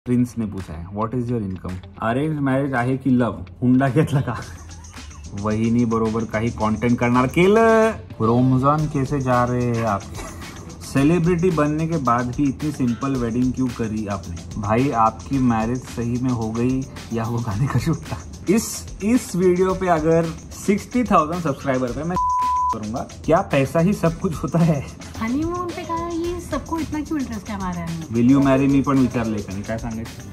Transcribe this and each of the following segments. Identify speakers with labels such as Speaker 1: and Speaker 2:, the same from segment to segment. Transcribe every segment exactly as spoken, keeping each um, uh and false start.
Speaker 1: Prince ने पूछा है what is your income. Arrange marriage आहे की लव्ह? हुंडा घेतला का? वहिनी बरोबर काही कंटेंट करणार केलं. रमजान कैसे जा रहे हैं आप? सेलिब्रिटी बनने के बाद भी इतनी सिंपल वेडिंग क्यों करी आपने? भाई आपकी मैरिज सही में हो गई या वो गाने का शूट था? इस इस वीडियो पे अगर साठ हज़ार सब्सक्राइबर पे मैं करूंगा. क्या पैसा ही सब कुछ होता है?
Speaker 2: हनीमून पे कहा ये सबको इतना क्यों इंटरेस्ट है हमारे में?
Speaker 1: विल यू मॅरी मी पण विचारले का नाही? काय सांगायचं?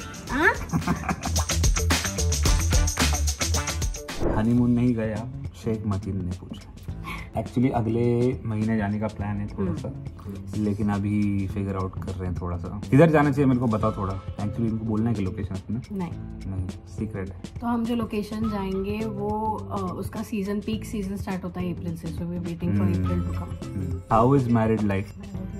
Speaker 1: हनीमून नहीं गया शेख मतीन ने पूछा. एक्चुअली अगले महीने जाने का प्लान है थोड़ा सा, लेकिन अभी फिगर आउट कर रहे हैं थोड़ा सा. किधर जाना चाहिए मेरे को बताओ थोड़ा. एक्चुअली इनको बोलना है कि लोकेशन अपना
Speaker 2: नहीं
Speaker 1: नहीं सीक्रेट है.
Speaker 2: तो हम जो लोकेशन जाएंगे वो uh, उसका सीजन पीक सीजन स्टार्ट होता है अप्रैल से. So we are waiting for April to come.
Speaker 1: How is married life?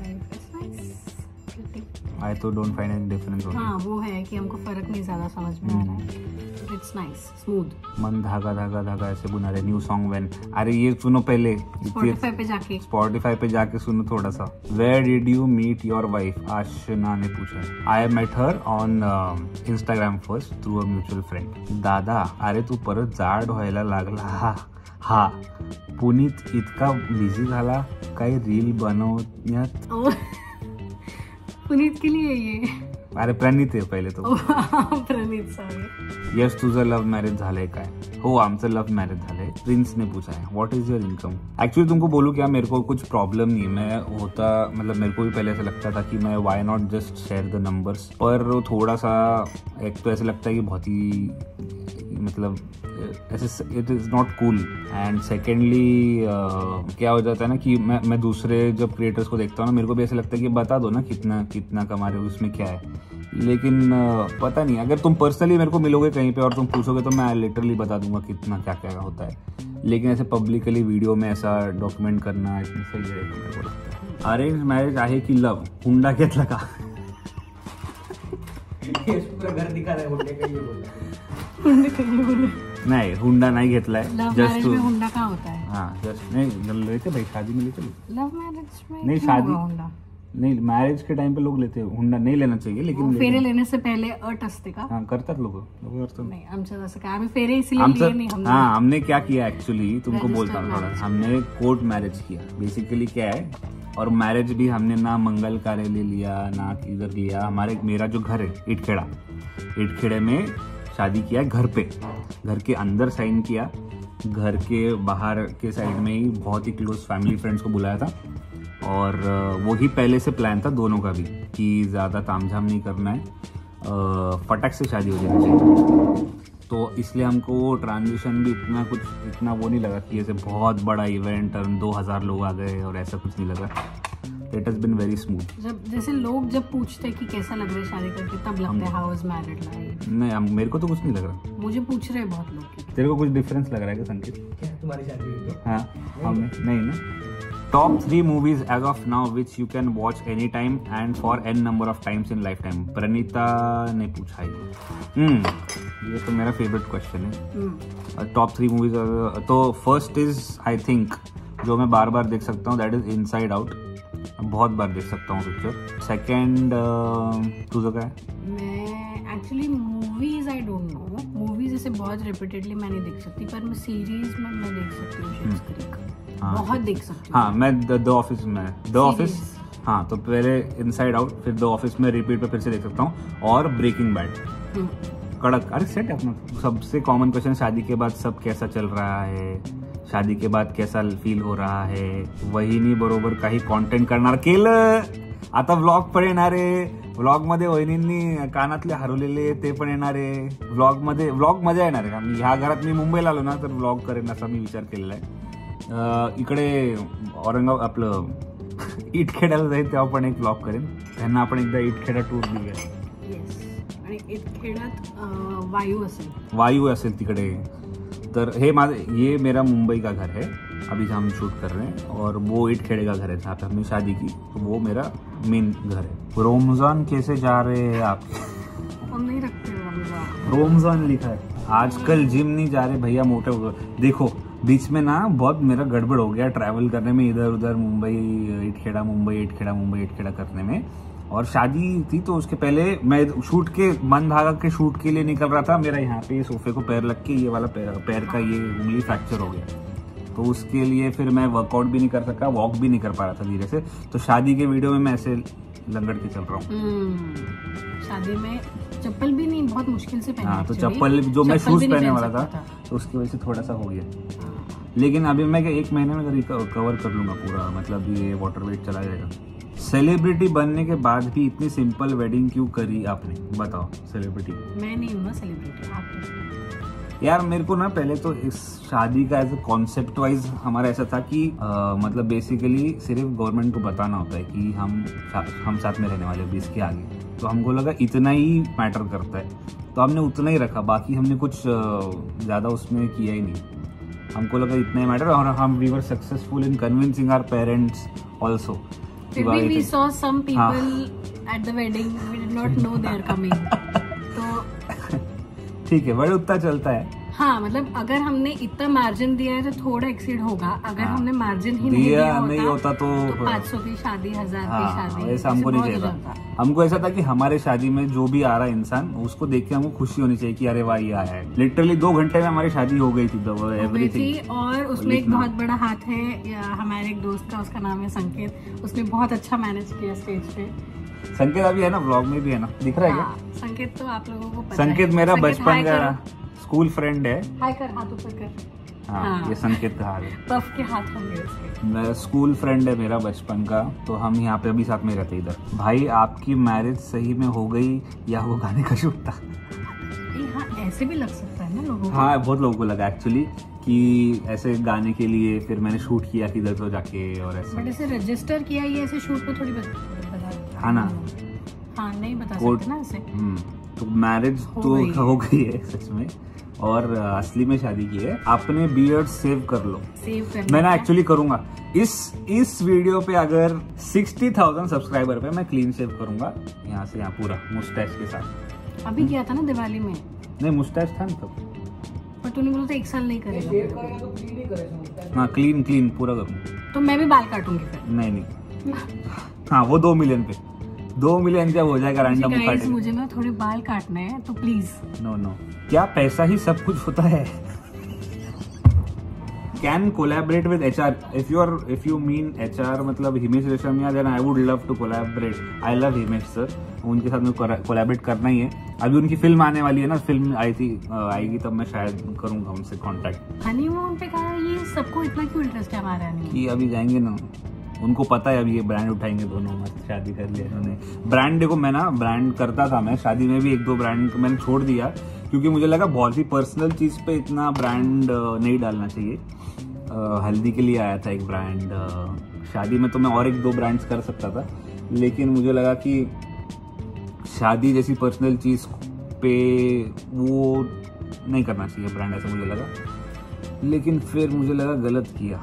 Speaker 1: I तो डोंट फाइंड एनी डिफरेंस.
Speaker 2: हाँ वो है कि हमको फर्क नहीं ज्यादा समझ में आ रहा है. It's nice smooth.
Speaker 1: मन धागा धागा धागा ऐसे बुना रहे. New song when. अरे ये सुनो पहले.
Speaker 2: स्पॉटिफाई पे जाके
Speaker 1: स्पॉटिफाई पे जाके सुनो थोड़ा सा. Where did you meet your wife? Aashna ने पूछा. I met her on Instagram first through a mutual friend. दादा अरे तू परत जाड व्हायला लागला. हा हा पुनीत इतका बिझी झाला काही रील बनवण्यात.
Speaker 2: पुनीत के लिए ये.
Speaker 1: अरे प्रणीत आहे पहिले तो.
Speaker 2: प्रणीत सॉरी.
Speaker 1: यस तुझं लव्ह मॅरेज झालंय काय? हो आमचं लव्ह मॅरेज झालंय. प्रिंस ने पूछा है what is your income? Actually तुमको बोलूं क्या, मेरे को कुछ प्रॉब्लम नहीं. मैं होता मतलब मेरे को भी पहले ऐसा लगता था कि मैं why not just share the numbers, पर थोड़ा सा एक तो ऐसा लगता है कि बहुत ही मतलब ऐसे it is not cool. And secondly क्या हो जाता है ना कि मैं मैं दूसरे जब क्रिएटर्स को देखता हूँ ना, मेरे को भी ऐसा लगता है कि बता दो ना कितना कितना कमा रहे हो, उसमें क्या है. लेकिन uh, पता नहीं, अगर तुम पर्सनली मेरे को मिलोगे कहीं पे और तुम पूछोगे तो मैं लिटरली बता दूंगा कितना क्या क्या होता है. लेकिन ऐसे पब्लिकली वीडियो में ऐसा डॉक्यूमेंट करना इतना सही है मेरे को लगता है. अरेंज मैरिज आहे की लव? हुंडा घेतला का?
Speaker 3: घर दिखा रहा है हुंडे का. ये बोल
Speaker 2: हुंडे का ये बोले.
Speaker 1: नहीं हुंडा नहीं घेतला है.
Speaker 2: लव मैरिज में हुंडा कहाँ होता है?
Speaker 1: हाँ जस्ट नहीं लेते भाई, शादी में लेते.
Speaker 2: लव मैरिज में
Speaker 1: नहीं
Speaker 2: क्यों
Speaker 1: शादी
Speaker 2: होगा हुंडा?
Speaker 1: नहीं मैरिज के टाइम पे लोग लेते हैं. हुंडा नाही लेना चाहिए लेकिन
Speaker 2: फेरे लेने से पहले अट असते का?
Speaker 1: हाँ करतात लोक लोक करतात.
Speaker 2: नहीं आमचं तसं काय, आम्ही फेरे इसलिए लिए
Speaker 1: आमचं
Speaker 2: नहीं. हमने
Speaker 1: हाँ हमने क्या किया एक्चुअली तुमको
Speaker 2: Registered
Speaker 1: बोलता हूँ थोड़ा.
Speaker 2: marriage.
Speaker 1: हमने कोर्ट मैरिज किया बेसिकली. क्या है, और मैरिज भी हमने ना मंगल कार्यालय लिया ना किधर लिया. हमारे मेरा जो घर है इटखेड़ा, इटखेड़े में शादी किया घर पे. घर के अंदर साइन किया, घर के बाहर के साइड में ही बहुत ही क्लोज फैमिली फ्रेंड्स को बुलाया था. और वो ही पहले से प्लान था दोनों का भी कि ज़्यादा तामझाम नहीं करना है, फटक से शादी हो जानी चाहिए. तो इसलिए हमको ट्रांजिशन भी इतना कुछ इतना वो नहीं लगा कि ऐसे बहुत बड़ा इवेंट और दो हज़ार लोग आ गए और ऐसा कुछ नहीं लगा. It has been very smooth.
Speaker 2: जब जैसे लोग जब पूछते हैं कि कैसा लग रहा है शादी करके, तब लगता है हाउ इज मैरिड लाइफ.
Speaker 1: नहीं हम मेरे को तो कुछ नहीं लग रहा.
Speaker 2: मुझे पूछ रहे हैं बहुत लोग.
Speaker 1: तेरे को कुछ डिफरेंस लग रहा है क्या संकेत?
Speaker 3: क्या तुम्हारी शादी हुई तो?
Speaker 1: हाँ हमें नहीं ना. Top three movies as of now which you can watch any time and for an number of times in lifetime. Praneeta ने पूछा है. हम्म ये तो मेरा फेवरेट क्वेश्चन है. टॉप थ्री मूवीज तो फर्स्ट इज आई थिंक जो मैं बार बार देख सकता हूँ दैट इज इनसाइड आउट. बहुत बार देख सकता हूँ पिक्चर. सेकेंड तुझं काय?
Speaker 2: मैं actually movies I don't know. Movies ऐसे बहुत रिपीटेडली मैं नहीं देख सकती, पर मैं सीरीज में मैं देख सकती हूँ. शिट्स क्रीक बहुत देख सकती हूँ.
Speaker 1: हाँ मैं द ऑफिस में द ऑफिस हाँ तो पहले इनसाइड आउट फिर द ऑफिस में रिपीट पे फिर से देख सकता हूँ. और ब्रेकिंग बैड कड़क. अरे सेट है अपना. सबसे कॉमन क्वेश्चन, शादी के बाद सब कैसा चल रहा है? शादी के बाद कैसा फील हो रहा है? वहिनी बरोबर काही कंटेंट करणार केलं. आता व्लॉग पण येणार आहे. व्लॉग मध्ये वहिनींनी कानातले हरवलेले ते पण येणार आहे. व्लॉग मध्ये व्लॉग मजा येणार आहे. मी ह्या घरात मी मुंबईला आलो ना तर व्लॉग करेन असा मी विचार केलेला आहे. इकडे औरंगाबाद आपलं इटखेड्याला जाईल तेव्हा पण एक व्लॉग करेन. त्यांना आपण एकदा इटखेडा टूर देऊया.
Speaker 2: आणि इटखेड्यात वायू असेल.
Speaker 1: वायू असेल तिकडे. तर हे माझे ये मेरा मुंबई का घर है अभी जहाँ हम शूट कर रहे हैं, और वो इटखेड़े का घर है जहाँ पे हमने शादी की. तो वो मेरा मेन घर है. रमजान कैसे जा रहे हैं आप?
Speaker 2: हम नहीं रखते रमजान.
Speaker 1: रमजान लिखा है. आजकल जिम नहीं जा रहे भैया, मोटे हो गए. देखो बीच में ना बहुत मेरा गड़बड़ हो गया ट्रैवल करने में, इधर उधर मुंबई इटखेड़ा मुंबई इटखेड़ा मुंबई इटखेड़ा करने में. और शादी थी तो उसके पहले मैं शूट के मन धागा के शूट के लिए निकल रहा था, मेरा यहाँ पे सोफे को पैर लग के ये वाला पैर, पैर का ये उंगली फ्रैक्चर हो गया, तो उसके लिए फिर मैं वर्कआउट भी नहीं कर सका, वॉक भी नहीं कर पा रहा था धीरे से। तो शादी के वीडियो में मैं ऐसे लंगड़ के चल रहा हूँ।
Speaker 2: शादी में चप्पल भी नहीं, बहुत मुश्किल से पहनी।
Speaker 1: हाँ, तो चप्पल जो मैं शूज पहनने वाला था, था तो उसकी वजह से थोड़ा सा हो गया। लेकिन अभी मैं एक महीने में कवर कर लूंगा पूरा, मतलब ये वाटर वेट चला जाएगा। सेलिब्रिटी बनने के बाद भी इतनी सिंपल वेडिंग क्यों करी आपने, बताओ। सेलिब्रिटी
Speaker 2: मैं नहीं हूँ ना सेलिब्रिटी, आप।
Speaker 1: यार मेरे को ना पहले तो इस शादी का एज ए कॉन्सेप्ट वाइज हमारा ऐसा था कि आ, मतलब बेसिकली सिर्फ गवर्नमेंट को बताना होता है कि हम हम साथ में रहने वाले बीस के आगे, तो हमको लगा इतना ही मैटर करता है, तो हमने उतना ही रखा, बाकी हमने कुछ ज़्यादा उसमें किया ही नहीं। हमको लगा इतना ही मैटर, और हम we were successful in convincing our parents also.
Speaker 2: We saw some people at the wedding, we did not know they are coming. तो
Speaker 1: ठीक है, बड़े उतना चलता है।
Speaker 2: हाँ, मतलब अगर हमने इतना मार्जिन दिया है तो थोड़ा एक्सीड होगा, अगर हाँ, हमने मार्जिन ही नहीं दिया, दिया
Speaker 1: नहीं होता तो,
Speaker 2: तो पाँच सौ की शादी, हजार
Speaker 1: हाँ,
Speaker 2: की शादी,
Speaker 1: ऐसा हमको नहीं चाहिए। हमको ऐसा था कि हमारे शादी में जो भी आ रहा है इंसान, उसको देख के हमको खुशी होनी चाहिए कि अरे वाह ये आया है। लिटरली दो घंटे में हमारी शादी हो गई थी, एवरीथिंग।
Speaker 2: और उसमें एक बहुत बड़ा हाथ है हमारे एक दोस्त का, उसका नाम है संकेत, उसने बहुत अच्छा मैनेज किया स्टेज पे।
Speaker 1: संकेत अभी है ना, व्लॉग में भी है ना, दिख रहा है क्या?
Speaker 2: संकेत तो आप लोगों को पता
Speaker 1: संकेत मेरा बचपन का स्कूल फ्रेंड है।
Speaker 2: हाय कर, हाथ ऊपर कर।
Speaker 1: हाँ, हाँ, ये संकेत का हाथ है।
Speaker 2: पफ के हाथ होंगे उसके।
Speaker 1: मैं स्कूल फ्रेंड है मेरा बचपन का, तो हम यहाँ पे अभी साथ में रहते इधर। भाई आपकी मैरिज सही में हो गई या वो गाने का शूट था?
Speaker 2: हाँ, ऐसे भी लग सकता है ना लोगों को।
Speaker 1: हाँ, बहुत लोगों को लगा एक्चुअली कि ऐसे गाने के लिए फिर मैंने शूट किया किधर तो जाके, और ऐसे।
Speaker 2: बट ऐसे रजिस्टर किया, ये ऐसे शूट पे थोड़ी बता।
Speaker 1: हाँ ना,
Speaker 2: हाँ नहीं बता सकते ना ऐसे।
Speaker 1: तो मैरिज तो हो गई है सच में, और असली में शादी की है। आपने बियर्ड सेव कर लो।
Speaker 2: सेव कर
Speaker 1: मैं ना एक्चुअली करूंगा इस इस वीडियो पे अगर साठ हज़ार सब्सक्राइबर पे मैं क्लीन सेव करूंगा यहाँ से यहाँ पूरा मुस्टैच के साथ।
Speaker 2: अभी किया था ना दिवाली में?
Speaker 1: नहीं, मुस्टैच था ना तब,
Speaker 2: पर तूने बोला था एक साल नहीं करेगा।
Speaker 1: हाँ, क्लीन क्लीन पूरा करूँ
Speaker 2: तो मैं भी बाल काटूंगी फिर।
Speaker 1: नहीं नहीं हाँ, वो दो मिलियन पे दो मिलियन जब हो जाएगा रैंडम
Speaker 2: गाइस, मुझे ना थोड़े बाल काटने हैं, तो प्लीज।
Speaker 1: नो नो, क्या पैसा ही सब कुछ होता है? Can collaborate with HR if you are if you mean HR मतलब Himesh Reshammiya, then I would love to collaborate. I love Himesh sir, उनके साथ में कोलैबोरेट करना ही है। अभी उनकी फिल्म आने वाली है ना, फिल्म आई थी आएगी तब मैं शायद करूंगा उनसे कांटेक्ट।
Speaker 2: हनीमून पे कहा, ये सबको इतना क्यों इंटरेस्ट है हमारे हनीमून
Speaker 1: कि अभी जाएंगे ना, उनको पता है अभी ये ब्रांड उठाएंगे दोनों, मस्त शादी कर लिया उन्होंने। ब्रांड देखो, मैं ना ब्रांड करता था, मैं शादी में भी एक दो ब्रांड मैंने छोड़ दिया, क्योंकि मुझे लगा बहुत ही पर्सनल चीज पे इतना ब्रांड नहीं डालना चाहिए। हल्दी के लिए आया था एक ब्रांड, शादी में तो मैं और एक दो ब्रांड्स कर सकता था, लेकिन मुझे लगा कि शादी जैसी पर्सनल चीज पे वो नहीं करना चाहिए ब्रांड, ऐसा मुझे लगा। लेकिन फिर मुझे लगा गलत किया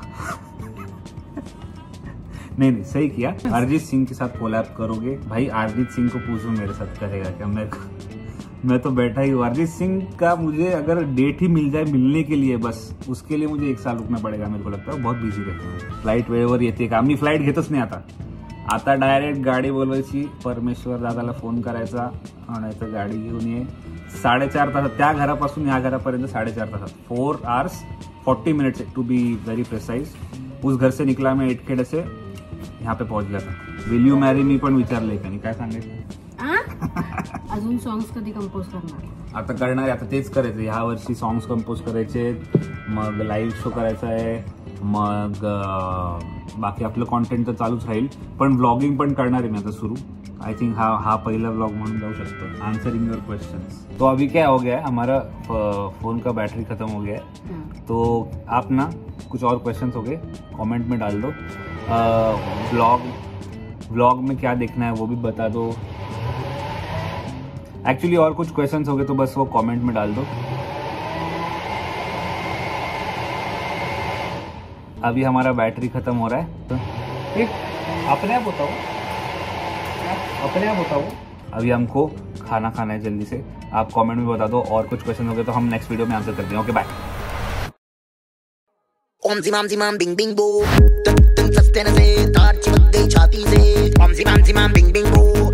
Speaker 1: नहीं नहीं सही किया। अरिजीत सिंह के साथ कोलैब करोगे? भाई अरिजीत सिंह को पूछो मेरे साथ करेगा क्या? मैं मैं तो बैठा ही हूँ। अरिजीत सिंह का मुझे अगर डेट ही मिल जाए मिलने के लिए, बस उसके लिए मुझे एक साल रुकना पड़ेगा। मेरे को लगता है बहुत बिझी रहते हैं, फ्लाईट वेळेवर येते का? मी फ्लाईट घेतच नाही आता आता डायरेक्ट गाडी बोलवायची, परमेश्वर दादाला फोन करायचा, आणायचं गाडी घेऊन ये, साडेचार तासात त्या घरापासून या घरापर्यंत साडेचार तासात, four hours forty minutes to be very precise. उस घर से निकला मैं एटखेड से यहाँ पे पहुंच गया था। विल यू मॅरी मी पण विचारलंय का नाही, काय सांगायचं?
Speaker 2: अजून सॉंग्स कधी कंपोज करणार?
Speaker 1: आता करणार, आता तेच करायचं ह्या वर्षी, सॉंग्स कंपोज करायचे, मग लाईव्ह शो करायचा आहे, मग बाकी आपलं कॉन्टेंट तर चालूच राहील, पण व्लॉगिंग पण करणार आहे मी आता सुरू। आई थिंक हा हा पहिला व्लॉग म्हणून जाऊ शकतो, आंसरिंग योर क्वेश्चंस। तो अभी क्या हो गया है, हमारा फोन का बैटरी खत्म हो गया है, तो आप ना कुछ और क्वेश्चंस हो गए कमेंट में डाल दो। व्लॉग व्लॉग में क्या देखना है वो भी बता दो। एक्चुअली और कुछ क्वेश्चंस हो गए तो बस वो कमेंट में डाल दो। अभी हमारा बैटरी खत्म हो रहा है, तो एक अपने आप बताओ अपने आप बताओ अभी हमको खाना खाना है जल्दी से। आप कमेंट में बता दो, और कुछ क्वेश्चन हो गए तो हम नेक्स्ट वीडियो में आंसर करते हैं। Okay bye.
Speaker 4: ओम जिमाम जिमाम बिंग बिंग बो, तुम सस्ते न से तार चिपक गई छाती से। ओम जिमाम जिमाम बिंग बिंग बो।